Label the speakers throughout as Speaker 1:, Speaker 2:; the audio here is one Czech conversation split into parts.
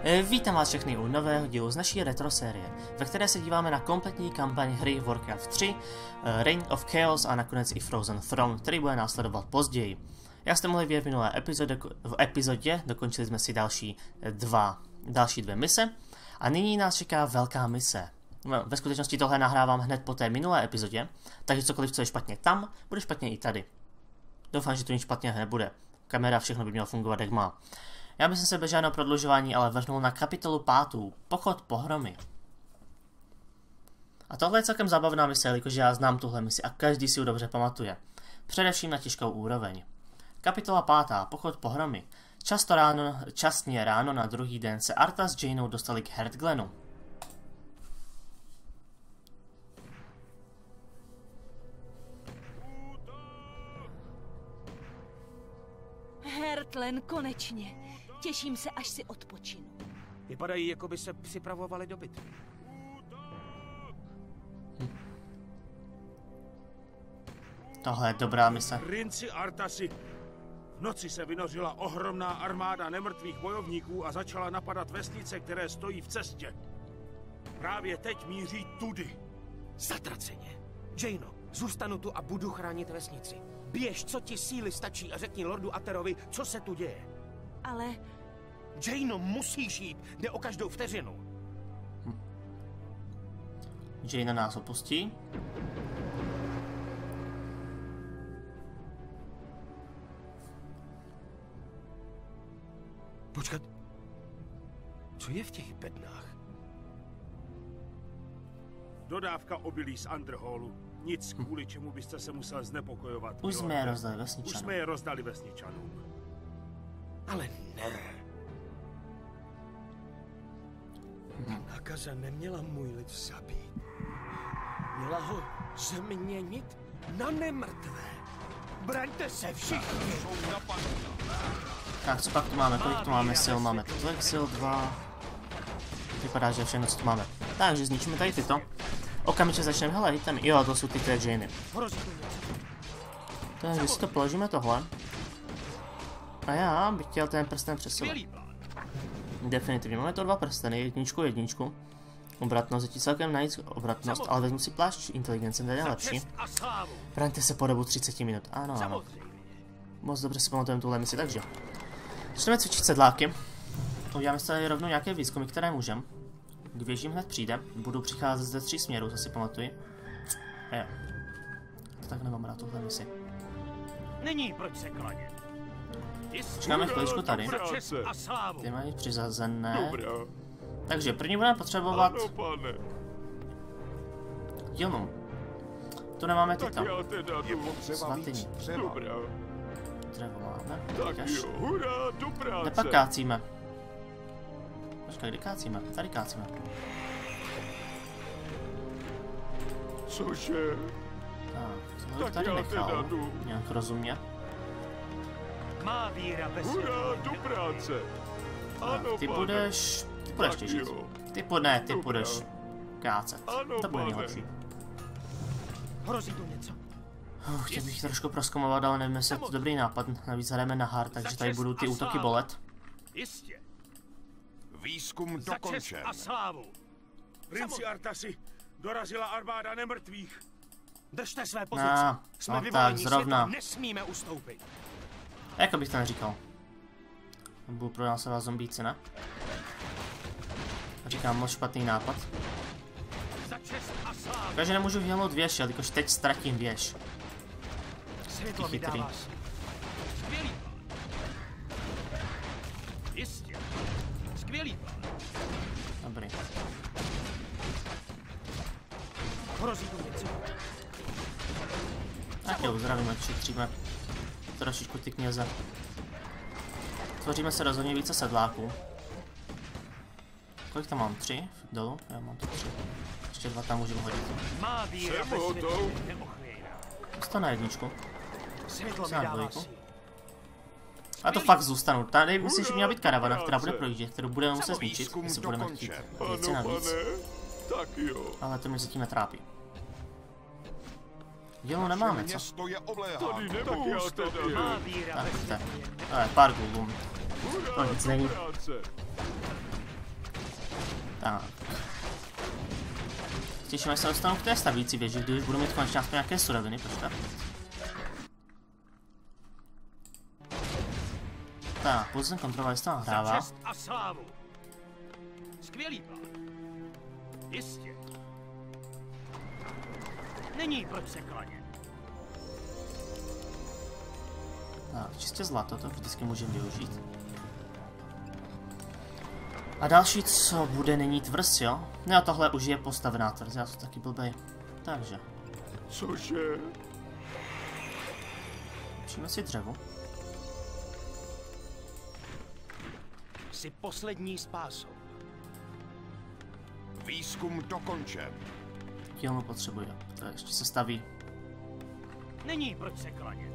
Speaker 1: Vítám vás všechny u nového dílu z naší retro série, ve které se díváme na kompletní kampaň hry Warcraft 3, Reign of Chaos a nakonec i Frozen Throne, který bude následovat později. Jak jste mohli vidět v minulé epizodě, dokončili jsme si další dvě mise a nyní nás čeká velká mise. Ve skutečnosti tohle nahrávám hned po té minulé epizodě, takže cokoliv, co je špatně tam, bude špatně i tady. Doufám, že to nic špatně nebude. Kamera, všechno by mělo fungovat jak má. Já bych se bez žádného prodlužování ale vrhnul na kapitolu 5. Pochod pohromy. A tohle je celkem zábavná mise, jelikož já znám tuhle misi a každý si ji dobře pamatuje. Především na těžkou úroveň. Kapitola 5. Pochod pohromy. Časně ráno na druhý den se Arta s Janeou dostali k Heartglenu.
Speaker 2: Heartglen, konečně. Těším se, až si odpočinu.
Speaker 3: Vypadají, jako by se připravovali do bitvy.
Speaker 1: Tohle je dobrá mise.
Speaker 4: Princi Artasi. V noci se vynořila ohromná armáda nemrtvých bojovníků a začala napadat vesnice, které stojí v cestě. Právě teď míří tudy.
Speaker 3: Zatraceně. Jaino, zůstanu tu a budu chránit vesnici. Běž, co ti síly stačí a řekni lordu Aterovi, co se tu děje.
Speaker 2: Ale...
Speaker 3: Jaino, musíš jít. Jde o každou vteřinu.
Speaker 1: Jaina nás opustí.
Speaker 3: Počkat. Co je v těch bednách?
Speaker 4: Dodávka obilí z Underhallu. Nic, kvůli čemu byste se musel znepokojovat.
Speaker 1: Už jsme je rozdali vesničanům.
Speaker 4: Už jsme je rozdali vesničanům.
Speaker 3: Ale ne. Nákaza neměla můj lid zabít. Měla ho změnit na nemrtvé. Braňte se všichni.
Speaker 1: Tak, co pak tu máme? Kolik tu máme sil? Máme tolik sil 2. Vypadá, že všechno, co tu máme. Takže zničíme tady tyto. Okamžitě začneme, hele, tam, jo, to jsou ty té Jainy. Takže si to položíme tohle. A já bych chtěl ten prsten přesunout. Definitivně, máme to 2 prsteny, jedničku. Obratnost, je ti celkem najít obratnost, ale vezmu si plášť inteligence, tady je lepší. Braňte se po dobu 30 minut, ano. Moc dobře si pamatujeme tuhle misi, takže. Začneme cvičit sedláky. Uděláme si tady rovnou nějaké výzkumy, které můžeme. K věžím hned přijde, budou přicházet ze 3 směrů, to si pamatuji. Jo. To tak nemám rád tuhle misi.
Speaker 3: Není proč se klanět.
Speaker 1: Počkáme chviličku tady. Ty mají přizazené. Takže první budeme potřebovat dílnu. Tu nemáme ty tam. Svatyní. Dřevo máme. Kde pak kácíme? Počkej, kde kácíme? Tady kácíme.
Speaker 4: Cože?
Speaker 1: Tak, tohle tady nechal. Nějak rozumně.
Speaker 3: Má víra bez
Speaker 4: do práce.
Speaker 1: Tak, ty budeš těžit. Ty budeš kácet. To bude nejlepší.
Speaker 3: Hrozí tu něco.
Speaker 1: Chtěl bych trošku prozkoumovat, ale nevím, jestli je to dobrý nápad. Navíc hrajeme na hard, takže tady budou ty útoky bolet.
Speaker 3: Jistě.
Speaker 5: Výzkum dokončen.
Speaker 3: A slávu.
Speaker 4: Princi Artasi, dorazila armáda nemrtvých.
Speaker 3: Držte své pozice. Jsme vyvolení světa, nesmíme ustoupit.
Speaker 1: Jako bych to neříkal. Budu pronásledovat zombíci, ne? Říkám, moc špatný nápad. Takže nemůžu vyhnout věž, jelikož teď ztratím věž.
Speaker 3: Světlo mi dává. Skvělý plán. Jistě. Skvělý plán.
Speaker 1: Dobrý.
Speaker 3: Hrozí tu něco.
Speaker 1: Tak jo, zdravíme, šetříme trošičku ty kněze. Tvoříme se rozhodně více sedláků. Kolik tam mám? 3? Dolů? Já mám to 3. Ještě 2 tam můžeme hodit.
Speaker 3: Má víra ve světlo neochvějná.
Speaker 1: Zůstanu na jedničku.
Speaker 3: Světlo mi dává sílu.
Speaker 1: A to fakt zůstanu. Tady myslím, že měla být karavana, která bude projíždět, kterou budeme muset zničit, jestli budeme chtít věci navíc. Ale to mě se tím netrápí. Dělo nemáme, co? Tak, pár gulů. To nic není. Tak. Těšíme se dostanu k té stavící věži, když budu mít konečně aspoň nějaké suroviny, počkat. Tak, pozice kontrola, jestli to nahrává.
Speaker 3: Za čest a slávu. Skvělý plán. Jistě. Není proč se klanět.
Speaker 1: Tak, čistě zlato, to vždycky můžeme využít. A další, co bude, není tvrz, jo? No, tohle už je postavená tvrz, já jsem taky blbej. Takže.
Speaker 4: Cože?
Speaker 1: Přijme si dřevo.
Speaker 3: Jsi poslední spásou.
Speaker 5: Výzkum dokončen.
Speaker 1: Dílnu potřebuje, to ještě se staví.
Speaker 3: Není proč se klanět.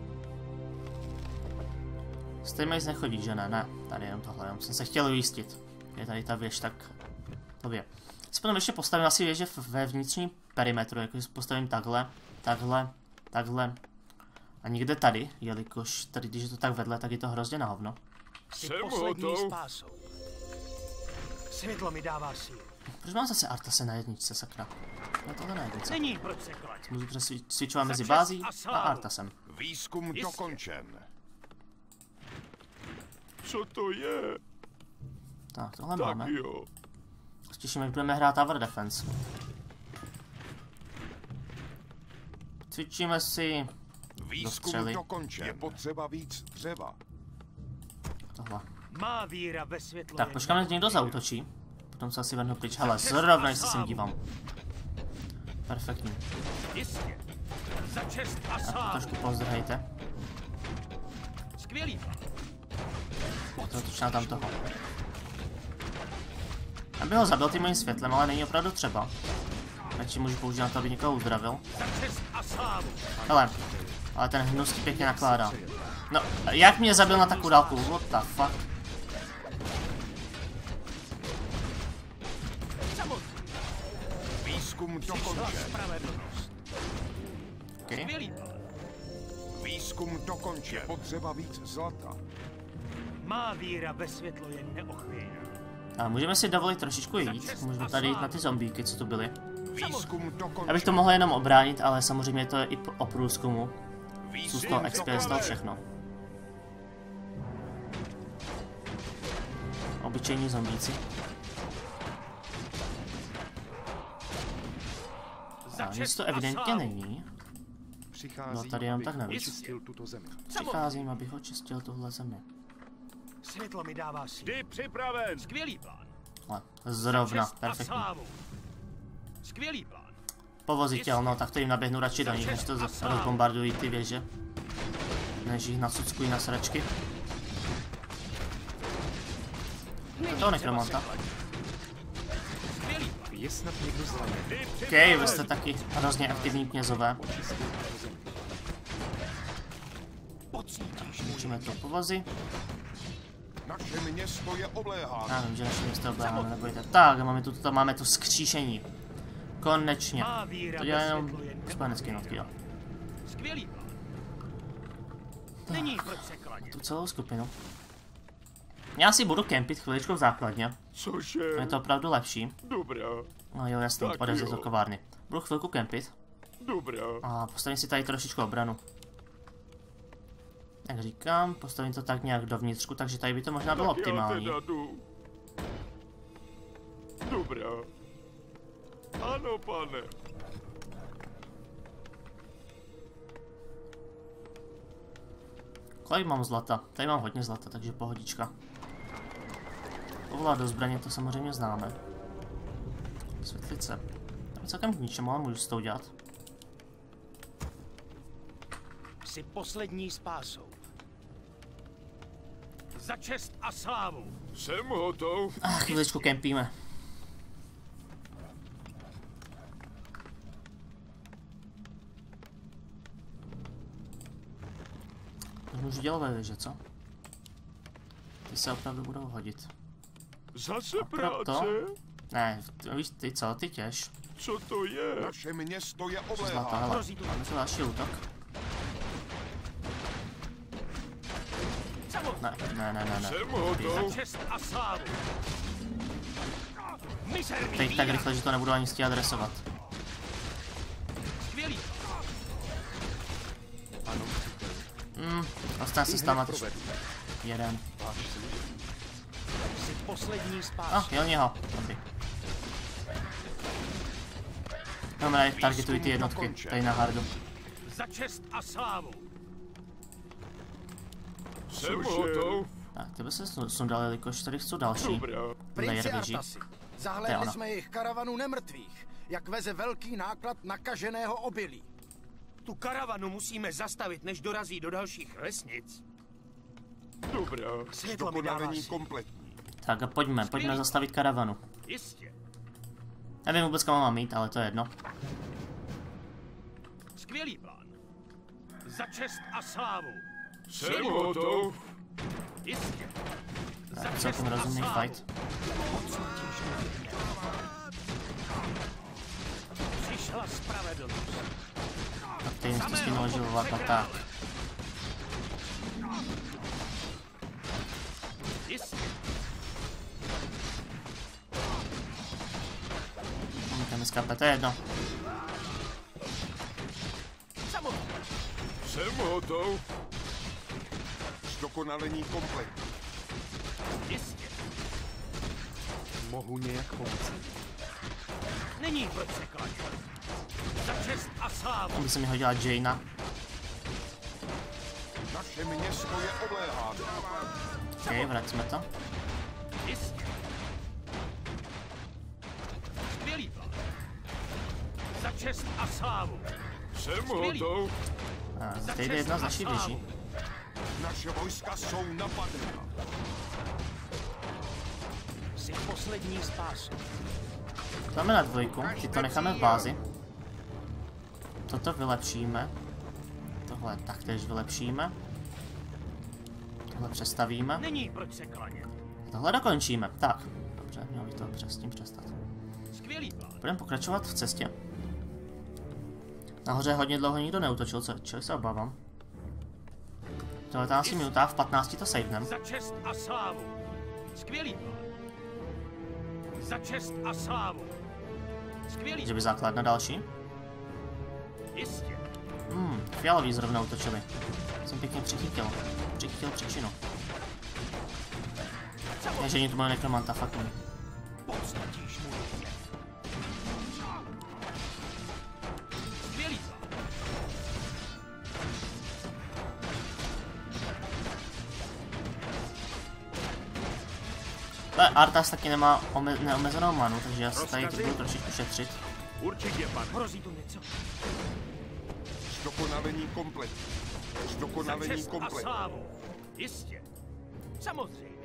Speaker 1: Stejně z nechodí, že ne? Ne, tady jenom tohle, jenom jsem se chtěl ujistit. Je tady ta věž, tak tobě. Si potom ještě postavím asi věže ve vnitřním perimetru, jakože postavím takhle, takhle, takhle. A nikde tady, jelikož tady, když je to tak vedle, tak je to hrozně na hovno.
Speaker 3: Jsi poslední spásou. Světlo mi dává sílu.
Speaker 1: Proč mám zase Artase na jedničce, sakra? No tohle na jedničce.
Speaker 3: Není proč se klanět.
Speaker 1: Můžu přesvědčovat mezi bází a Artasem.
Speaker 5: Výzkum dokončen.
Speaker 4: Co to je?
Speaker 1: Tak, tohle
Speaker 4: Tak
Speaker 1: máme.
Speaker 4: jo.
Speaker 1: Těšíme, jak budeme hrát Tower Defense. Cvičíme si
Speaker 5: Výzkum
Speaker 1: střely.
Speaker 5: dokončen. Je potřeba víc dřeva.
Speaker 1: tohle.
Speaker 3: Má víra ve světlo.
Speaker 1: Tak, počkáme, že někdo zaútočí. Potom se asi vrhnu pryč. Hele, zrovna se sem dívám. Perfektní.
Speaker 3: Jistě. Za čest a
Speaker 1: Tak to
Speaker 3: slávu.
Speaker 1: trošku pozdrhejte.
Speaker 3: Skvělý plán.
Speaker 1: To točná tam toho. Aby ho zabil tím mojím světlem, ale není opravdu třeba. Radši můžu použít na to, aby někoho uzdravil.
Speaker 3: Za čest a slávu.
Speaker 1: Hele, ale ten hnus ti pěkně nakládá. No, jak mě zabil na takovou dálku? What the fuck?
Speaker 5: Výzkum dokončen.
Speaker 3: Spravedlnost.
Speaker 1: Okay.
Speaker 3: Skvělý plán.
Speaker 5: Výzkum dokončen. Je potřeba víc zlata.
Speaker 3: Má víra ve světlo je neochvějná.
Speaker 1: A můžeme si dovolit trošičku jít. Můžeme tady jít na ty zombíky, co tu byly.
Speaker 5: Výzkum dokončen.
Speaker 1: Abych to mohl jenom obránit, ale samozřejmě to je i o průzkumu. Z
Speaker 5: Výzkum
Speaker 1: toho XP, z toho
Speaker 5: dokončen.
Speaker 1: všechno. Obyčejní zombíci. A nic to evidentně není. No tady jenom tak navíc. Přicházím, abych očistil tuhle zemi.
Speaker 3: Světlo mi dává sílu.
Speaker 4: Jdi připraven.
Speaker 3: Skvělý plán.
Speaker 1: Ale zrovna,
Speaker 3: Čest a
Speaker 1: perfektní.
Speaker 3: slávu. Skvělý plán.
Speaker 1: Povozitel, no tak to jim naběhnu radši do nich, než to rozbombardují ty věže. Než jich nacuckují na sračky. To nekromanta.
Speaker 3: Skvělý plán.
Speaker 6: Je snad někdo zraněn.
Speaker 1: OK, vy jste taky hrozně aktivní knězové. Můžeme to povozy.
Speaker 5: Naše město je obléháno.
Speaker 1: Já vím, že naše město obléháme, nebojte. Tak, máme tu skříšení. Konečně.
Speaker 3: Má víra
Speaker 1: To dělá
Speaker 3: ve
Speaker 1: jenom
Speaker 3: světlo je
Speaker 1: spojenecký notky, jo.
Speaker 3: Skvělý plán. Není proč se klanět.
Speaker 1: Tu celou skupinu. Já si budu kempit chviličku v základně.
Speaker 4: Cože?
Speaker 1: Je to opravdu lepší.
Speaker 4: Dobrá.
Speaker 1: No jo, jasný,
Speaker 4: Tak
Speaker 1: odevřít
Speaker 4: jo.
Speaker 1: do kovárny. Budu chvilku kempit
Speaker 4: Dobrá.
Speaker 1: a postavím si tady trošičku obranu. Jak říkám, postavím to tak nějak dovnitřku, takže tady by to možná bylo
Speaker 4: Tak já
Speaker 1: optimální.
Speaker 4: teda jdu. Dobrá. Ano, pane.
Speaker 1: Kolik mám zlata? Tady mám hodně zlata, takže pohodička. Povolat do zbraně to samozřejmě známe. Světlice. To je celkem k ničemu, ale můžu s tou dělat.
Speaker 3: Jsi poslední spásou. Za čest a slávu.
Speaker 4: Jsem hotov.
Speaker 1: A chviličku kempíme. To můžu dělat ve věže, co? Ty se opravdu budou hodit.
Speaker 4: Zase
Speaker 1: proto?
Speaker 4: práce?
Speaker 1: Ne, víš ty co, ty těž.
Speaker 4: Co to je?
Speaker 5: Naše město je
Speaker 1: Zlato,
Speaker 5: obléháno.
Speaker 1: hele. Máme tu další útok. Ne.
Speaker 4: Jsem hotov.
Speaker 3: Čest a slávu.
Speaker 1: Teď tak rychle, že to nebudu ani stíhat adresovat.
Speaker 3: Skvělý.
Speaker 1: Dostane se tam jeden.
Speaker 3: Jsi poslední spás.
Speaker 1: Jel něho. Dobrý. Dobré, targetuj ty jednotky, tady na hardu.
Speaker 3: Za čest a slávu.
Speaker 5: Jsem hotov.
Speaker 1: Tak, tebe se sundal, jelikož tady chci další.
Speaker 6: Princi
Speaker 1: Layer běží.
Speaker 6: Artasi,
Speaker 1: To je
Speaker 6: zahlédli
Speaker 1: ono.
Speaker 6: jsme jejich karavanu nemrtvých, jak veze velký náklad nakaženého obilí.
Speaker 3: Tu karavanu musíme zastavit, než dorazí do dalších vesnic.
Speaker 5: Dobrá.
Speaker 3: Světlo mi
Speaker 5: Dokonale
Speaker 3: dává
Speaker 5: není
Speaker 3: sílu.
Speaker 5: kompletní.
Speaker 1: Tak a pojďme zastavit karavanu.
Speaker 3: Jistě.
Speaker 1: Nevím vůbec, kam mám mít, ale to je jedno.
Speaker 3: Skvělý plán. Za čest a slávu.
Speaker 5: Jsem hotov.
Speaker 3: Jistě. Za
Speaker 1: Tak,
Speaker 3: čest
Speaker 1: celkem
Speaker 3: a
Speaker 1: rozumný
Speaker 3: slávu.
Speaker 1: fight.
Speaker 3: Přišla spravedlnost.
Speaker 1: Tak tady jste si naložilovat a tak.
Speaker 3: Jistě.
Speaker 1: Můžeme skápet, to je jedno.
Speaker 3: Samozřejmě.
Speaker 5: Jsem hotov. Zdokonalení kompletní.
Speaker 3: Jistě.
Speaker 5: Mohu nějak pomoci?
Speaker 3: Není proč se kladit. Za čest a slávu.
Speaker 1: Aby se mi hodila Jaina.
Speaker 5: Naše město je obléháno.
Speaker 1: Ok, vracíme to.
Speaker 3: Jistě. Skvělý plán. Za čest a slávu.
Speaker 5: Jsem
Speaker 3: Skvělý.
Speaker 5: hotov.
Speaker 1: A tady jde jedna z naší věží.
Speaker 5: Naše vojska jsou napadena.
Speaker 3: Jsi poslední spásu.
Speaker 1: Dáme na dvojku, ty to necháme v bázi. Toto vylepšíme. Tohle taktéž vylepšíme. Tohle přestavíme.
Speaker 3: Není proč se klanět.
Speaker 1: Tohle dokončíme. Tak, dobře, měl bych to s tím přestat.
Speaker 3: Skvělý plán.
Speaker 1: Budeme pokračovat v cestě. Nahoře hodně dlouho nikdo neutočil, čili se obávám. V 19 minutách, v 15 to savenem.
Speaker 3: Za čest a slávu. Skvělý plán. Za čest a slávu. Skvělý.
Speaker 1: Že by základna další.
Speaker 3: Jistě.
Speaker 1: Fialoví zrovna utočili. Jsem pěkně přichytil příčinu. Takže oni tu mají nekromanta, fakt ne.
Speaker 3: Podstatíš můj hněv. Skvělý plán.
Speaker 1: Arthas taky nemá neomezenou manu, takže já si tady budu trošičku šetřit.
Speaker 4: Určitě, pane.
Speaker 3: Hrozí tu něco.
Speaker 5: Zdokonalení kompletní.
Speaker 3: Za
Speaker 5: Zdokonalení
Speaker 3: čest a
Speaker 5: kompletní.
Speaker 3: slávu. Jistě. Samozřejmě.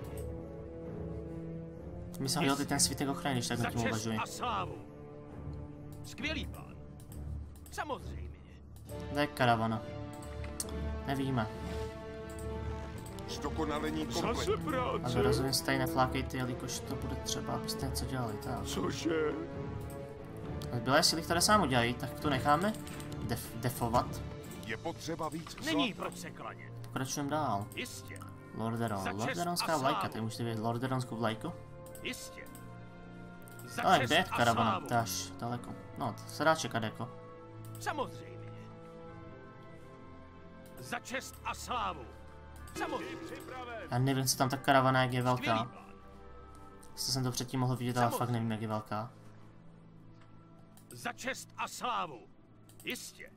Speaker 1: Mi se hodil ten svítek ochrany, když tak
Speaker 3: Za
Speaker 1: na tím
Speaker 3: čest
Speaker 1: uvažuji.
Speaker 3: a slávu. Skvělý plán. Samozřejmě.
Speaker 1: To je karavana. Nevíme.
Speaker 5: Zdokonalení
Speaker 4: Zase
Speaker 5: kompletní.
Speaker 1: A
Speaker 4: práce.
Speaker 1: vy rozhodně se tady neflákejte, jelikož to bude třeba, abyste něco dělali. Tak.
Speaker 4: Cože?
Speaker 1: Zbylé síly, které sám udělají, tak to necháme defovat.
Speaker 5: Je potřeba víc
Speaker 3: Není
Speaker 5: zlata.
Speaker 3: proč se klanět.
Speaker 1: Pokračujeme dál.
Speaker 3: Jistě.
Speaker 1: Lorderon.
Speaker 3: Za čest
Speaker 1: Lorderonská
Speaker 3: a
Speaker 1: vlajka,
Speaker 3: slávu.
Speaker 1: tady můžete vidět Lorderonskou vlajku.
Speaker 3: Jistě. Za
Speaker 1: Ale
Speaker 3: čest
Speaker 1: kde je
Speaker 3: a
Speaker 1: karavana?
Speaker 3: slávu.
Speaker 1: To je až daleko. No, to se dá čekat jako.
Speaker 3: Samozřejmě. Za čest a slávu. Samozřejmě.
Speaker 1: Já nevím, co tam ta karavana, jak je
Speaker 3: Skvělý
Speaker 1: velká.
Speaker 3: plán.
Speaker 1: Jestli jsem to předtím mohl vidět, ale fakt nevím, jak je velká.
Speaker 3: Za čest a slávu. Jistě.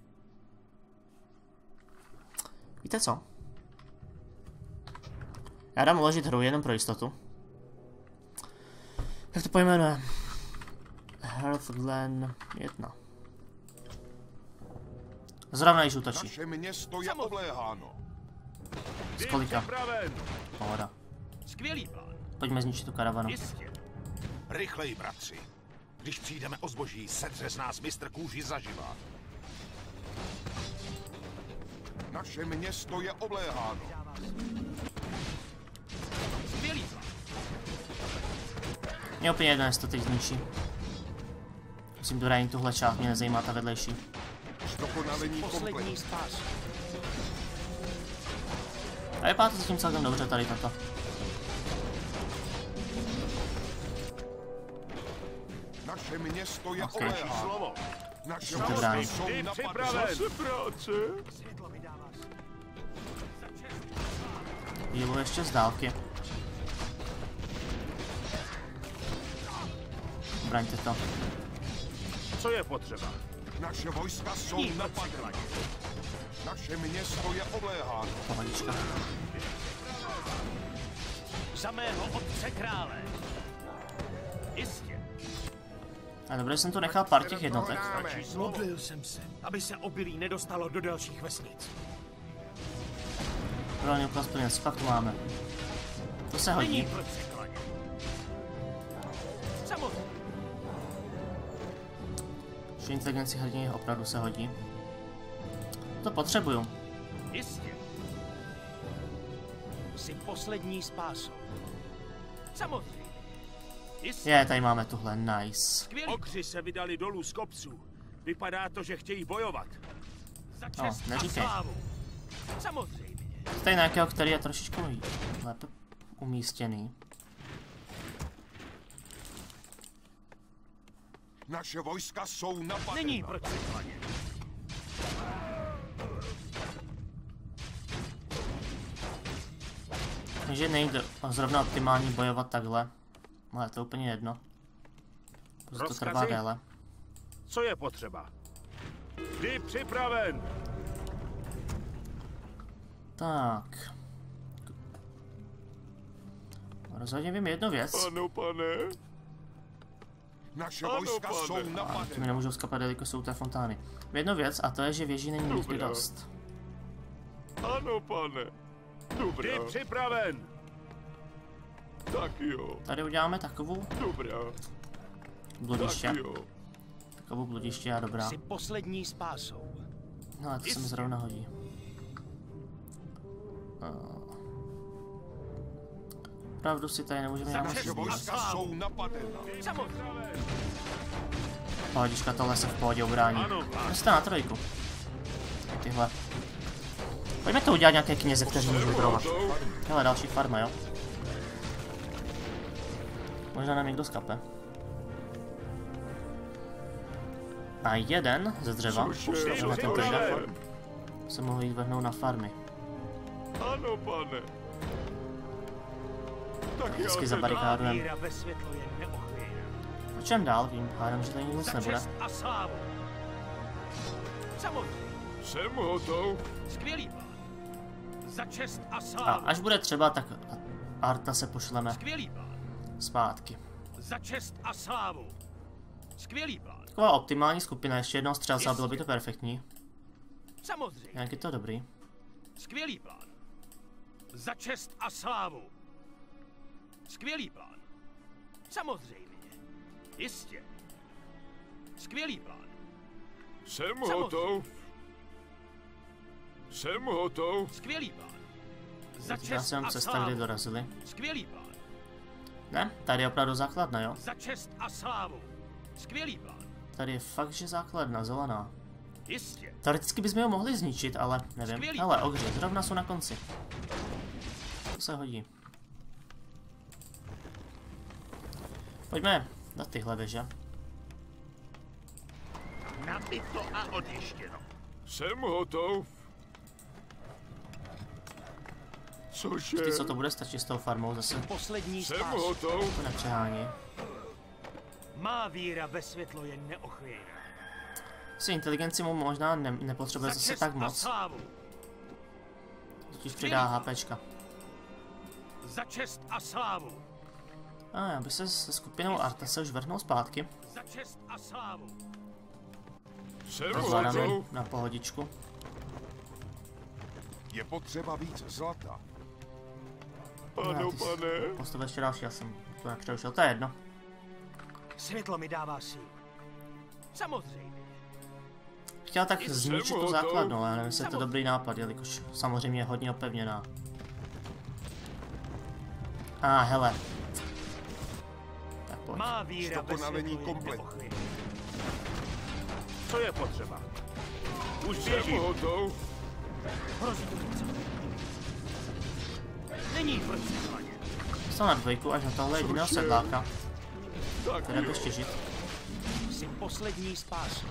Speaker 1: Víte co? Já dám uložit hru jenom pro jistotu. Jak to pojmenuje? Hearthglen 1. Zrovna již útočí.
Speaker 5: Naše město je obléháno.
Speaker 1: Z kolika?
Speaker 4: Připraven.
Speaker 1: Pohoda.
Speaker 3: Skvělý plán.
Speaker 1: Pojďme zničit tu karavanu.
Speaker 3: Jistě.
Speaker 6: Rychleji, bratři. Když přijdeme o zboží, sedře z nás mistr kůži zaživa.
Speaker 5: Naše město je obléháno.
Speaker 3: Skvělý plán.
Speaker 1: Mě úplně jedno, jestli to teď zničí. Musím doranit tuhle část, mě nezajímá ta vedlejší.
Speaker 5: Zdokonalení
Speaker 3: Poslední
Speaker 5: kompletní.
Speaker 3: spás.
Speaker 1: A vypadá to zatím celkem dobře tady toto.
Speaker 5: Naše město je
Speaker 1: Okay.
Speaker 5: oléháno. Naše
Speaker 1: Dobrá.
Speaker 5: vojska jsou napadena.
Speaker 1: Jílu ještě z dálky. Braňte to.
Speaker 4: Co je potřeba?
Speaker 5: Naše vojska jsou napadena. Naše město je obléháno.
Speaker 1: Pohodička.
Speaker 3: Za mého otce krále. Jistě.
Speaker 1: A dobře, jsem tu nechal pár těch jednotek.
Speaker 3: Modlil jsem se, aby se obilí nedostalo do dalších vesnic.
Speaker 1: První úkol splněn, co pak tu máme? To se hodí.
Speaker 3: Proč se klanět? Samozřejmě.
Speaker 1: Že inteligenci hrdiny opravdu se hodí. To potřebuju.
Speaker 3: Jistě. Jsi poslední spásou. Samozřejmě. Jistě.
Speaker 1: Je, tady máme tuhle, nice.
Speaker 3: Skvělý.
Speaker 4: Okři se vydali dolů z kopců. Vypadá to, že chtějí bojovat.
Speaker 3: Za
Speaker 1: No,
Speaker 3: čest a
Speaker 1: neříkej.
Speaker 3: slávu. Samozřejmě.
Speaker 1: Tady nějakého, který je trošičku lépe umístěný.
Speaker 5: Naše vojska jsou
Speaker 3: Není
Speaker 5: napadena.
Speaker 3: proč se klanět.
Speaker 1: Takže nejde zrovna optimální bojovat takhle. Ale to je úplně jedno. Prostě to trvá
Speaker 4: Rozkazy?
Speaker 1: déle.
Speaker 4: Co je potřeba? Vždy připraven!
Speaker 1: Tak. Rozhodně vím jednu věc.
Speaker 4: Ano, pane.
Speaker 5: Naše
Speaker 4: Ano,
Speaker 5: vojska
Speaker 4: pane.
Speaker 5: jsou
Speaker 1: A ty mi
Speaker 5: napadena.
Speaker 1: nemůžou skapat, jelikož jsou té fontány. Jednu věc, a to je, že věží není nikdy
Speaker 4: Dobrá.
Speaker 1: dost.
Speaker 4: Ano, pane. Dobrá. Vždy připraven! Tak jo,
Speaker 1: Tady uděláme takovou
Speaker 4: dobrá.
Speaker 1: bludiště.
Speaker 4: Tak jo.
Speaker 1: Takovou bludiště a dobrá.
Speaker 3: Jsi poslední spásou.
Speaker 1: No ale to se mi zrovna hodí. Opravdu si tady nemůžeme nějak
Speaker 5: Naše vojska jsou napadena.
Speaker 3: Samozřejmě.
Speaker 1: Pohodička, tohle se v pohodě ubrání.
Speaker 4: Ano, pane.
Speaker 1: Prostě na trojku. Tady tyhle. Pojďme to udělat nějaké kněze, kteří můžou vybudovat. Hele, další farma, jo? Možná nám někdo skape. A jeden ze dřeva, na ten
Speaker 4: Připraven.
Speaker 1: se mohl jít vrhnout na farmy.
Speaker 4: Ano, pane. Tak já
Speaker 1: Vždycky
Speaker 4: se
Speaker 1: zabarikádujeme.
Speaker 3: Víra ve světlo je neochvějná.
Speaker 1: O čem dál vím? Hádám, že tady nic
Speaker 3: Za
Speaker 1: nebude.
Speaker 3: čest a slávu. Samozřejmě.
Speaker 4: jsem hotov.
Speaker 3: Skvělý plán. Za čest a
Speaker 1: A
Speaker 3: slávu.
Speaker 1: až bude třeba, tak Arta se pošleme
Speaker 3: Skvělý plán.
Speaker 1: zpátky.
Speaker 3: Za čest a slávu. Skvělý plán.
Speaker 1: Taková optimální skupina, ještě jednou střelce, a bylo by to perfektní.
Speaker 3: Samozřejmě.
Speaker 1: Jak je to dobrý.
Speaker 3: Skvělý plán. Za čest a slávu. Skvělý plán. Samozřejmě. Jistě. Skvělý plán.
Speaker 4: Jsem
Speaker 3: hotov.
Speaker 4: Jsem hotov.
Speaker 3: Skvělý plán. Za
Speaker 1: Já
Speaker 3: čest
Speaker 1: jsem
Speaker 3: a
Speaker 1: cesta, kdy
Speaker 3: slávu.
Speaker 1: dorazili.
Speaker 3: Skvělý plán.
Speaker 1: Ne, tady je opravdu základna, jo?
Speaker 3: Za čest a slávu. Skvělý plán.
Speaker 1: Tady je fakt, že základna, zelená.
Speaker 3: Jistě.
Speaker 1: Teoreticky bychom ho mohli zničit, ale nevím.
Speaker 3: Skvělý.
Speaker 1: Ale ogři, zrovna jsou na konci. To se hodí. Pojďme na tyhle věže.
Speaker 3: Nabito a odjištěno.
Speaker 4: Jsem hotov. Cože?
Speaker 1: Ty, co to bude stačit s tou farmou zase?
Speaker 3: Poslední
Speaker 4: Jsem
Speaker 3: spás.
Speaker 4: hotov.
Speaker 1: To nepřehání.
Speaker 3: Má víra ve světlo je neochvějná.
Speaker 1: Si inteligenci mu možná nepotřebuje
Speaker 3: Za
Speaker 1: zase
Speaker 3: čest
Speaker 1: tak
Speaker 3: a
Speaker 1: moc.
Speaker 3: slávu.
Speaker 1: Totiž přidá HPčka.
Speaker 3: Za čest a slávu.
Speaker 1: A já bych se se skupinou Arta se už vrhnul zpátky.
Speaker 3: Za čest a slávu.
Speaker 4: Jsem
Speaker 1: Rozhledáme
Speaker 4: hotov.
Speaker 1: na pohodičku.
Speaker 5: Je potřeba víc zlata.
Speaker 4: Ano,
Speaker 1: ty
Speaker 4: pane.
Speaker 1: Postup ještě další, já jsem to nepřerušil, to je jedno.
Speaker 3: Světlo mi dává sílu. Samozřejmě.
Speaker 1: Chtěl tak zničit tu
Speaker 4: hotov.
Speaker 1: základnu, ale nevím, jestli je to dobrý nápad, jelikož samozřejmě je hodně opevněná. Hele. Tak pojď.
Speaker 3: Má víra ve
Speaker 5: Zdokonalení
Speaker 3: světlo je
Speaker 5: kompletní.
Speaker 3: neochvějná.
Speaker 4: Co je potřeba? Už
Speaker 3: Jsem
Speaker 4: běžím. hotov.
Speaker 3: Hrozí to něco. Není proč se klanět.
Speaker 1: Jsem na dvojku až na tohle jediného sedláka,
Speaker 4: Tak
Speaker 1: které
Speaker 4: jo.
Speaker 1: bude štěžit.
Speaker 3: poslední spásou.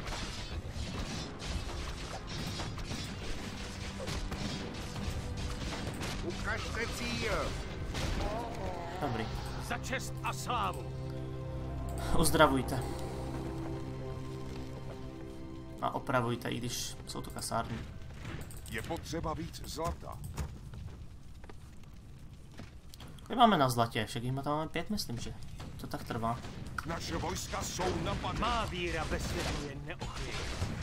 Speaker 5: Ukažte cíl.
Speaker 1: Dobrý.
Speaker 3: Za čest a slávu.
Speaker 1: Uzdravujte. A opravujte, i když jsou to kasárny.
Speaker 5: Je potřeba víc zlata.
Speaker 1: My máme na zlatě, však jich tam máme 5, myslím, že to tak trvá.
Speaker 5: Naše vojska jsou napadeny.
Speaker 3: Má víra ve světlo je neochvějná.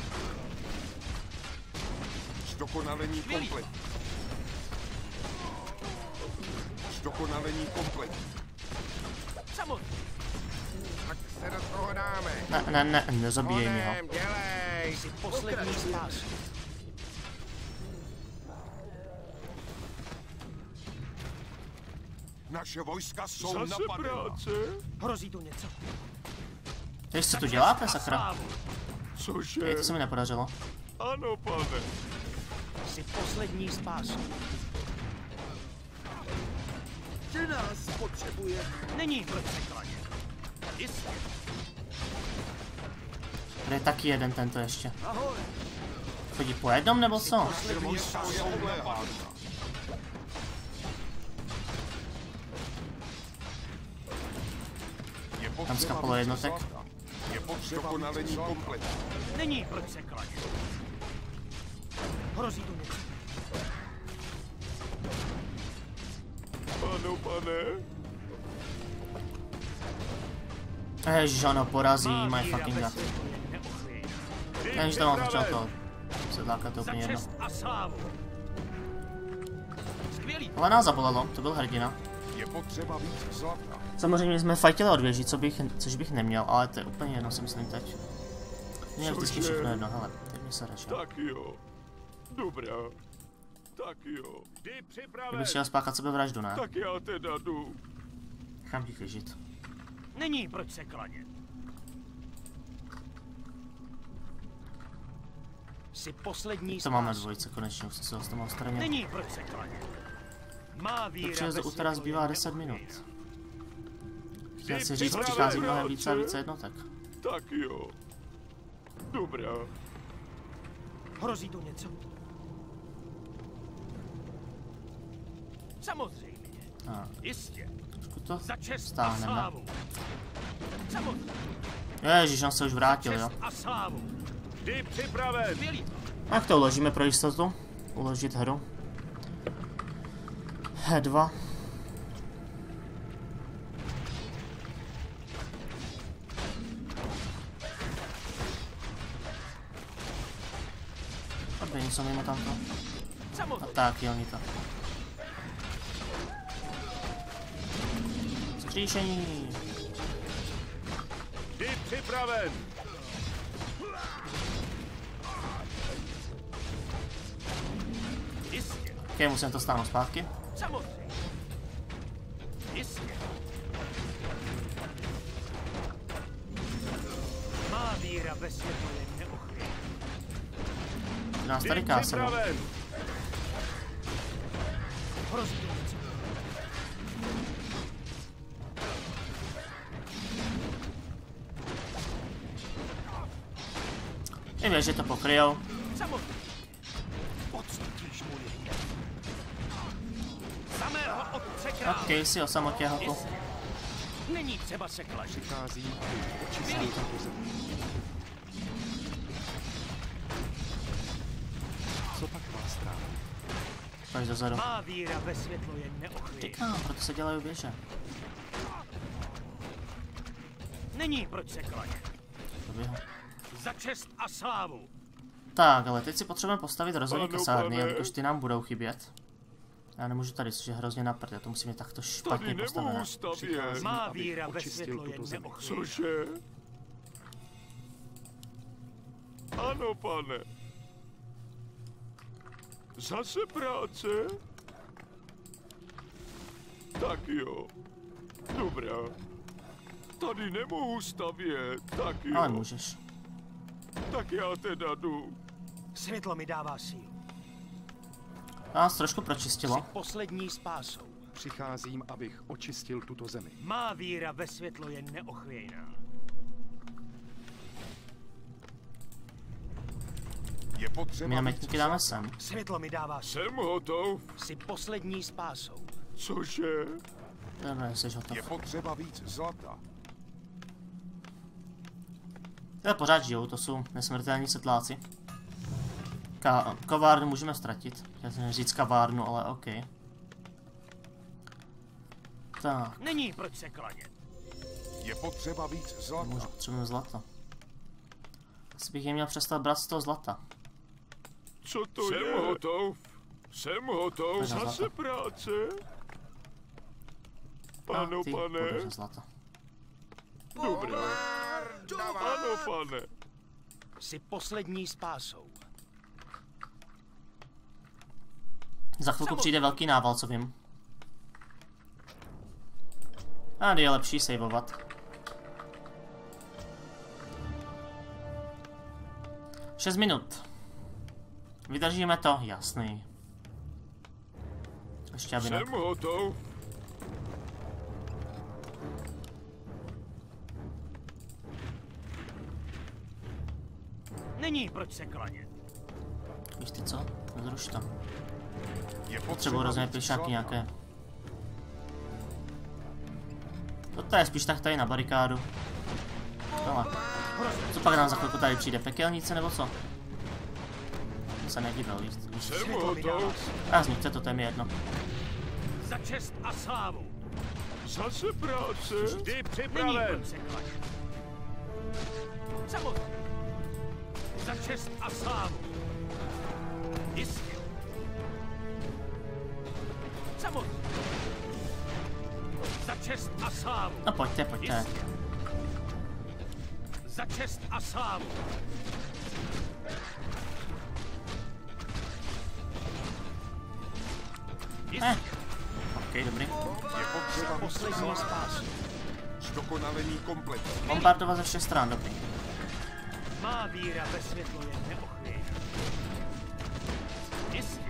Speaker 5: Zdokonalení komplet. Zdokonalení komplet.
Speaker 3: Samozřejmě.
Speaker 5: Tak se do toho dáme.
Speaker 1: Ne, nezabíjej mi ho.
Speaker 5: Dělej.
Speaker 3: Jsi poslední spásou.
Speaker 5: Naše vojska jsou napadena.
Speaker 3: Hrozí tu něco?
Speaker 1: Víš, co tu děláte, sakra?
Speaker 3: Slávu.
Speaker 4: Cože?
Speaker 1: To se mi nepodařilo.
Speaker 4: Ano, pane.
Speaker 3: Jsi poslední spásou.
Speaker 4: Že nás potřebuje.
Speaker 3: Není proč se klanět. Jistě.
Speaker 1: Tady je taky jeden tento ještě.
Speaker 3: Ahoj.
Speaker 1: Chodí po jednom, nebo co?
Speaker 5: Naše vojska jsou napadena.
Speaker 1: Tam skapalo jednotek.
Speaker 5: Je potřeba zdokonalení komplet.
Speaker 3: Není proč se klanět. Hrozí tu něco?
Speaker 4: Ano, pane.
Speaker 1: Ježiš, ano, porazí
Speaker 3: Má
Speaker 1: my
Speaker 3: víra
Speaker 1: fucking
Speaker 3: ve
Speaker 1: god.
Speaker 3: světlo je neochvějná.
Speaker 1: Já když to mám začal to sedláka, to je
Speaker 3: Za
Speaker 1: úplně jedno.
Speaker 3: čest a slávu. Skvělý.
Speaker 1: Ale nás zabolelo, to byl hrdina.
Speaker 5: Je potřeba víc zlata.
Speaker 1: Samozřejmě jsme fightili od věží, což bych neměl, ale to je úplně jedno, si myslím teď. Mně je vždycky všechno jedno, hele, teď mi se radši.
Speaker 4: Tak jo. Dobrá. Tak jo. Jdi připraven.
Speaker 1: Kdybych chtěl spáchat sebevraždu, ne?
Speaker 4: Tak já teda jdu.
Speaker 1: Nechám ti vyžít.
Speaker 3: Není proč se klanět. Jsi poslední
Speaker 1: To máme
Speaker 3: spásou.
Speaker 1: dvojice, konečně, už jsem se dostal straně.
Speaker 3: Není proč se klanět. Má víra
Speaker 1: Takže
Speaker 3: ve
Speaker 1: do útera
Speaker 3: světlo
Speaker 1: zbývá
Speaker 3: je
Speaker 1: 10
Speaker 3: neochvějná.
Speaker 1: minut. Chtěl si říct, přichází mnohem více a více jednotek.
Speaker 4: Tak jo. Dobrá.
Speaker 3: Hrozí tu něco? Samozřejmě.
Speaker 1: A
Speaker 3: Jistě.
Speaker 1: trošku to
Speaker 3: Za čest a
Speaker 1: stáhneme.
Speaker 3: slávu. Samozřejmě.
Speaker 1: Ježiš, on se už vrátil, jo.
Speaker 3: Čest a slávu.
Speaker 4: Jdi připraven.
Speaker 3: Skvělý.
Speaker 1: Tak to uložíme pro jistotu. Uložit hru. H2. Dobrý, něco mimo tamto. A
Speaker 3: Samozřejmě.
Speaker 1: tak, jo, to. Skříšení.
Speaker 4: Jdi připraven.
Speaker 3: Jistě.
Speaker 1: Ok, musím to stáhnout zpátky.
Speaker 3: Samozřejmě. Jistě. Má víra ve světlo je neochvějná.
Speaker 1: Nás
Speaker 4: Jdi
Speaker 1: tady káselo.
Speaker 4: připraven.
Speaker 3: Hrozí tu něco?
Speaker 1: Nevím, že to pokryjou.
Speaker 3: Samozřejmě. Pocítíš můj hněv. Samého otce krále.
Speaker 1: Ok, si o samotě hoku.
Speaker 3: Jistě. Není třeba se klašit.
Speaker 5: Přichází,
Speaker 3: Skvělý.
Speaker 5: co pak vás trápí?
Speaker 1: Pojď dozadu.
Speaker 3: Má víra ve světlo je neochvějná.
Speaker 1: Říkám, proto se dělají věže.
Speaker 3: Není proč se klanět.
Speaker 1: Doběhu.
Speaker 3: Za čest a slávu.
Speaker 1: Tak, ale teď si potřebujeme postavit rozhodně
Speaker 4: Ano,
Speaker 1: kasárny,
Speaker 4: pane.
Speaker 1: jelikož ty nám budou chybět. Já nemůžu tady, což je hrozně na prd, já to musím mít takto špatně
Speaker 4: Tady
Speaker 1: postavené.
Speaker 4: nemohu stavět.
Speaker 3: Má víra ve světlo je neochvějná.
Speaker 4: Cože? Ano, pane. Zase práce? Tak jo. Dobrá. Tady nemohu stavět, tak jo.
Speaker 1: Ale můžeš.
Speaker 4: Tak já teda jdu.
Speaker 3: Světlo mi dává sílu.
Speaker 1: Nás trošku pročistilo.
Speaker 3: Jsi poslední spásou.
Speaker 7: Přicházím, abych očistil tuto zemi.
Speaker 3: Má víra ve světlo je neochvějná.
Speaker 5: Je potřeba
Speaker 1: Minometníky dáme sem.
Speaker 3: Světlo mi dává
Speaker 5: Jsem hotov.
Speaker 3: si poslední spásou.
Speaker 5: Cože?
Speaker 1: Dobré, jsi hotov.
Speaker 5: Je potřeba víc zlata.
Speaker 1: To pořád žijou, to jsou nesmrtelní setláci. Kavárnu můžeme ztratit. Já jsem říct kavárnu, ale OK. Tak,
Speaker 3: Není proč se klanět.
Speaker 5: Je potřeba víc zlata.
Speaker 1: potřebujeme zlato. Asi bych je měl přestat brát z toho zlata.
Speaker 5: Co to je? Jsem hotov. Jsem hotov.
Speaker 1: Pojď na zlato.
Speaker 5: Zase práce.
Speaker 1: A
Speaker 5: Ano,
Speaker 1: ty
Speaker 5: pane.
Speaker 1: půjdeš za zlato.
Speaker 5: Dobré. Ano, pane.
Speaker 3: Si poslední spásou.
Speaker 1: Za chvilku přijde velký nával, co vím. A je lepší saveovat. 6 minut. Vydržíme to? Jasný. Ještě aby ne.
Speaker 5: Jsem hotov.
Speaker 3: Není proč se klanět.
Speaker 1: Víš ty co? Nezruš to.
Speaker 5: Je
Speaker 1: Potřebuji
Speaker 5: potřeba
Speaker 1: rozhodně
Speaker 5: víc
Speaker 1: pěšáky
Speaker 5: zlata.
Speaker 1: nějaké. Toto je spíš tak tady na barikádu. Tohle. Co pak nám za chvilku tady přijde? Pekelnice nebo co? To se nedivil, víš?
Speaker 5: Jsem hotov.
Speaker 1: A zničte to, to je mi jedno.
Speaker 3: Za čest a slávu.
Speaker 5: Zase práce. Vždy
Speaker 3: Není
Speaker 5: připraven.
Speaker 3: proč se klanět. Samozřejmě. Za čest a slávu. Jistě. Samozřejmě. Za čest a slávu.
Speaker 1: No pojďte, pojďte.
Speaker 3: Jistě. Za čest a slávu. Jistě.
Speaker 1: Ok, dobrý.
Speaker 5: Je potřeba víc
Speaker 3: Poslední
Speaker 5: zlata.
Speaker 3: spásu.
Speaker 5: Zdokonalení kompletní.
Speaker 1: Bombardovat ze všech stran, dobrý.
Speaker 3: Má víra ve světlo je neochvějná. Jistě.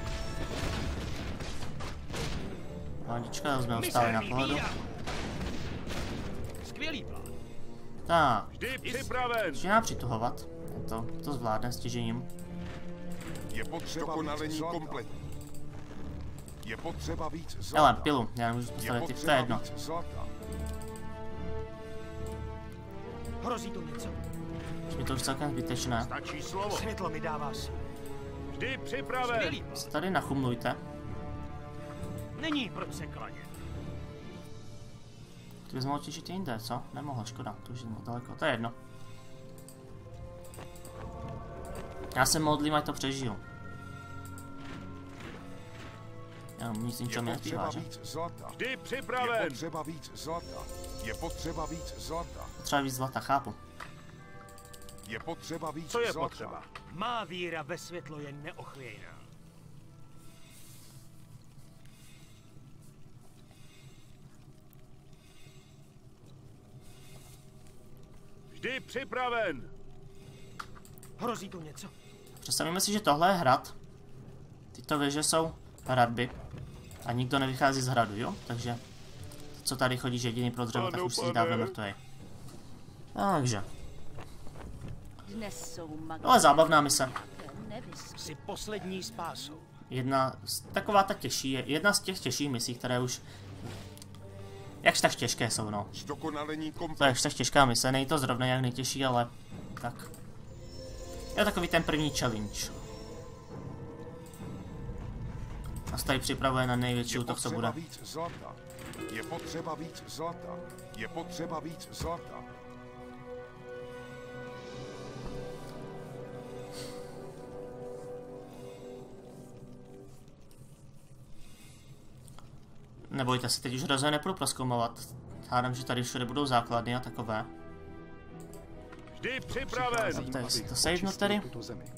Speaker 1: Vládička, jsme ustáli na pohodu.
Speaker 3: Skvělý plán.
Speaker 1: Tak,
Speaker 5: Vždy připraven.
Speaker 1: začíná přituhovat. To zvládne stěžením.
Speaker 5: Je potřeba zdokonalení kompletní. Je potřeba víc zlata.
Speaker 1: Hele, pilu, já nemůžu
Speaker 5: Je
Speaker 1: postavit ty, to je
Speaker 5: potřeba
Speaker 1: jedno.
Speaker 5: víc zlata.
Speaker 3: Hrozí tu něco.
Speaker 1: Už mi to už celkem zbytečné.
Speaker 5: Stačí slovo.
Speaker 3: Světlo mi dává sílu.
Speaker 5: Vždy připraven.
Speaker 3: Skvělý plán.
Speaker 1: Se tady nachumlujte.
Speaker 3: Není proč se klanět.
Speaker 1: Ty bys mohl těšit jinde, co? Nemohl, škoda, to už je moc daleko, to je jedno. Já se modlím, ať to přežiju. Já nic ničeho mi nezbývá, že?
Speaker 5: víc zlata. Vždy připraven. Je potřeba víc zlata. Je potřeba víc zlata.
Speaker 1: Potřeba víc zlata, chápu.
Speaker 5: Je potřeba víc
Speaker 4: Co je
Speaker 5: zlata.
Speaker 4: potřeba?
Speaker 3: Má víra ve světlo je neochvějná.
Speaker 4: Vždy připraven.
Speaker 3: Hrozí tu něco.
Speaker 1: Představíme si, že tohle je hrad. Tyto věže jsou hradby. A nikdo nevychází z hradu, jo? Takže co tady chodíš jediný pro dřevo, tak už si dávno mrtvej. Takže.
Speaker 2: Dnes jsou
Speaker 1: Ale zábavná mise.
Speaker 3: Jsi poslední spásou.
Speaker 1: Taková ta těžší, jedna z těch těžších misí, které už jakž tak těžké jsou, no.
Speaker 5: Zdokonalení
Speaker 1: To je
Speaker 5: kompletní.
Speaker 1: jakž tak těžká mise, není to zrovna jak nejtěžší, ale tak. Je takový ten první challenge. A se tady připravuje na největší
Speaker 5: Je
Speaker 1: útok, co
Speaker 5: potřeba
Speaker 1: bude.
Speaker 5: víc zlata. Je potřeba víc zlata. Je potřeba víc zlata.
Speaker 1: Nebojte se, teď už rozhodně nepůjdu prozkoumovat. Hádám, že tady všude budou základny a takové.
Speaker 4: Vždy připraven.
Speaker 7: Přicházím,
Speaker 1: To je-
Speaker 7: abych
Speaker 1: to saveну
Speaker 7: očistil
Speaker 1: tedy.
Speaker 7: tuto zemi.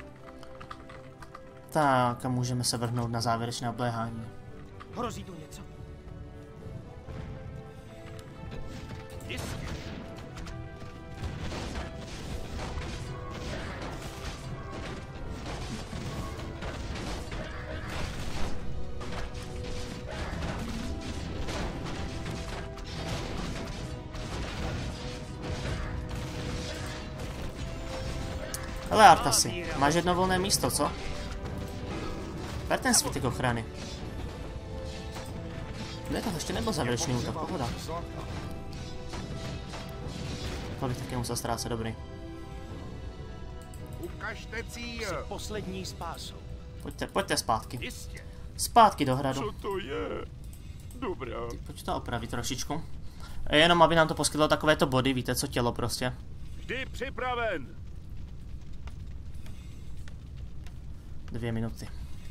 Speaker 1: Tak a můžeme se vrhnout na závěrečné obléhání.
Speaker 3: Hrozí tu něco. Jistě.
Speaker 1: Hele Artasi, máš jedno volné místo, co? Ber ten svítek ochrany. Ne, to ještě nebyl závěrečný útok, pohoda. To bych taky musel ztrácet, dobrý.
Speaker 5: Ukažte cíl.
Speaker 3: Poslední spásou.
Speaker 1: Pojďte zpátky. Zpátky do hradu.
Speaker 4: Co to je? Dobrá.
Speaker 1: Pojď to opravit trošičku. Jenom aby nám to poskytlo takovéto body, víte co, tělo prostě.
Speaker 4: Vždy připraven.
Speaker 1: 2 minuty.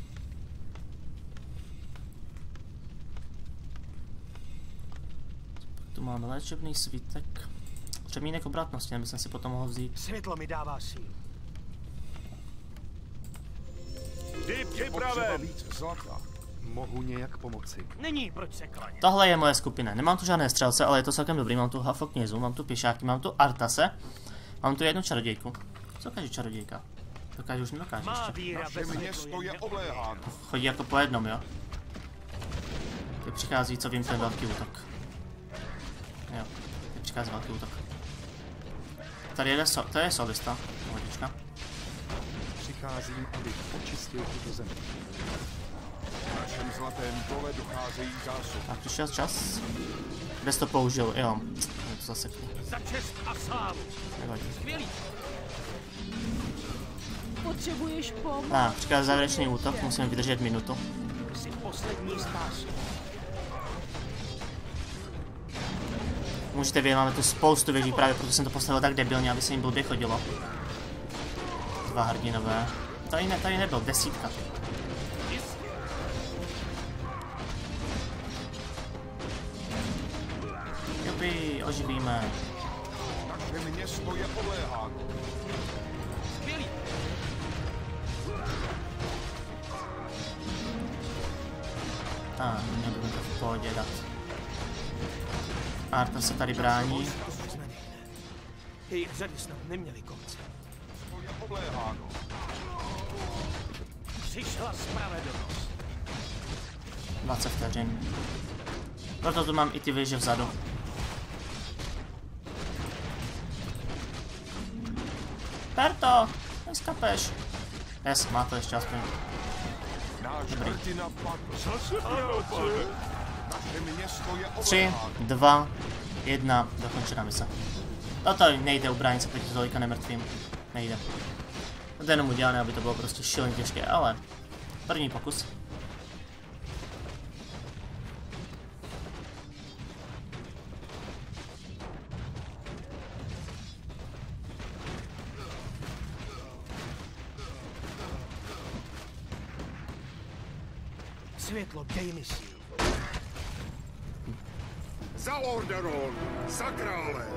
Speaker 1: Tu máme léčebný svítek. Přemínek obratnosti, aby jsem si potom mohl vzít.
Speaker 3: Světlo mi dává sílu.
Speaker 4: Vždy
Speaker 5: Potřeba
Speaker 4: připraven.
Speaker 5: víc zlata.
Speaker 7: Mohu nějak pomoci.
Speaker 3: Není proč se klanět.
Speaker 1: Tohle je moje skupina. Nemám tu žádné střelce, ale je to celkem dobrý. Mám tu Hafoknězu, mám tu pěšáky, mám tu Artase. Mám tu jednu čarodějku. Co dokáže čarodějka? Dokáže už nedokáže
Speaker 3: Má
Speaker 1: ještě.
Speaker 3: víra
Speaker 5: Naše
Speaker 3: bez
Speaker 5: město je obléháno.
Speaker 1: Chodí jako po jednom, jo? Teď přichází, co vím, ten velký útok. Jo, teď přichází velký útok. Tady jede to je solista. Vodička.
Speaker 7: Přicházím, abych očistil tuto zemi.
Speaker 5: V našem zlatém dole docházejí zásoby.
Speaker 1: Tak přišel čas. Kde jsi to použil? Jo, je to zasekli.
Speaker 3: Za čest a slávu.
Speaker 1: Nevadí.
Speaker 3: Skvělý.
Speaker 2: Potřebuješ pomoc?
Speaker 1: Tak, přichází závěrečný útok, musíme vydržet minutu.
Speaker 3: Jsi poslední spásou.
Speaker 1: Můžete vidět, máme tu spoustu věží, právě proto jsem to postavil tak debilně, aby se jim blbě chodilo. 2 hrdinové. Tady nebyl, 10. Jupi, oživíme.
Speaker 5: Naše město je obléháno.
Speaker 3: Skvělý.
Speaker 1: A nebudu to v pohodě dát. Arta se tady brání.
Speaker 3: Jejich řady snad neměly konce.
Speaker 5: To je obléháno.
Speaker 3: Přišla spravedlnost.
Speaker 1: 20 vteřin. Proto tu mám i ty věže vzadu. Perto! Neskapeš. Yes, má to ještě aspoň.
Speaker 5: Náš hrdina padl.
Speaker 4: Co se dělo, pane?
Speaker 5: Naše město je
Speaker 1: 3,
Speaker 5: obléháno.
Speaker 1: 2, 1, dokončená mise. Toto nejde ubránit se proti tolika nemrtvým. Nejde. To je jenom udělané, aby to bylo prostě šíleně těžké, ale první pokus.
Speaker 3: Světlo, dej mi sílu.
Speaker 5: Za Lordaeron! Za krále!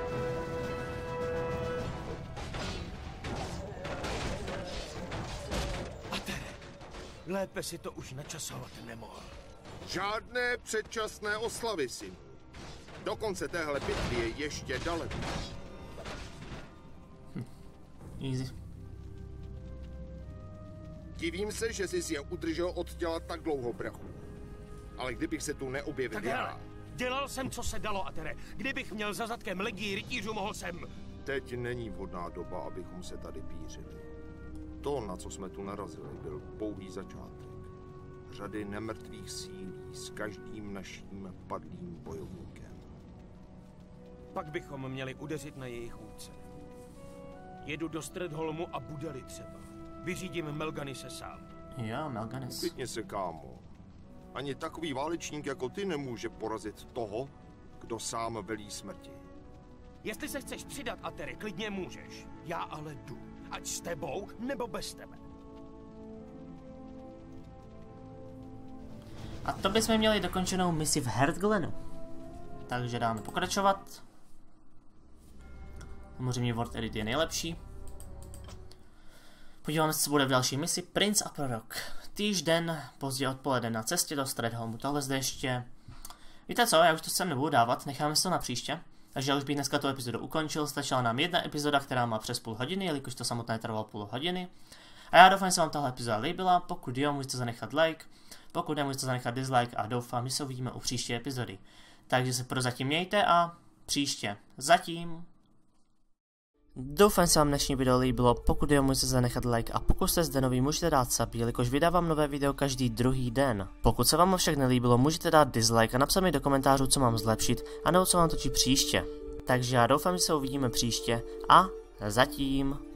Speaker 3: Atere, lépe si to už načasovat nemohl.
Speaker 8: Žádné předčasné oslavy, synu. Do konce téhle bitvy je ještě daleko.
Speaker 1: Easy.
Speaker 8: Divím se, že jsi je udržel od těla tak dlouho, brachu. Ale kdybych se tu neobjevil
Speaker 3: Tak
Speaker 8: já,
Speaker 3: hele, dělal jsem, co se dalo, Atere. Kdybych měl za zadkem legii rytířů, mohl jsem...
Speaker 8: teď není vhodná doba, abychom se tady pířili. To, na co jsme tu narazili, byl pouhý začátek. Řady nemrtvých sílí s každým naším padlým bojovníkem.
Speaker 3: Pak bychom měli udeřit na jejich vůdce. Jedu do Stredholmu a bude-li třeba. Vyřídím Melganise sám.
Speaker 1: Jo, Melganis.
Speaker 8: Klidně se, kámo. Ani takový válečník jako ty nemůže porazit toho, kdo sám velí smrti.
Speaker 3: Jestli se chceš přidat, Atere, klidně můžeš. Já ale jdu. Ať s tebou, nebo bez tebe.
Speaker 1: A to bychom měli dokončenou misi v Heartglenu. Takže dáme pokračovat. Samozřejmě World Edit je nejlepší. Podíváme se, co bude v další misi. Princ a prorok. Týžden, pozdě odpoledne na cestě do Stredholmu. Tohle zde ještě... Víte co, já už to sem nebudu dávat, necháme si to na příště. Takže já už bych dneska tu epizodu ukončil. Stačila nám jedna epizoda, která má přes půl hodiny, jelikož to samotné trvalo půl hodiny. A já doufám, že se vám tahle epizoda líbila. Pokud jo, můžete zanechat like. Pokud ne, můžete zanechat dislike a doufám, že se uvidíme u příští epizody. Takže se prozatím mějte a příště. Zatím. Doufám, že se vám dnešní video líbilo, pokud jo, můžete zanechat like a pokud jste zde nový, můžete dát sub, jelikož vydávám nové video každý druhý den. Pokud se vám však nelíbilo, můžete dát dislike a napsat mi do komentářů, co mám zlepšit, anebo co mám točit příště. Takže já doufám, že se uvidíme příště a zatím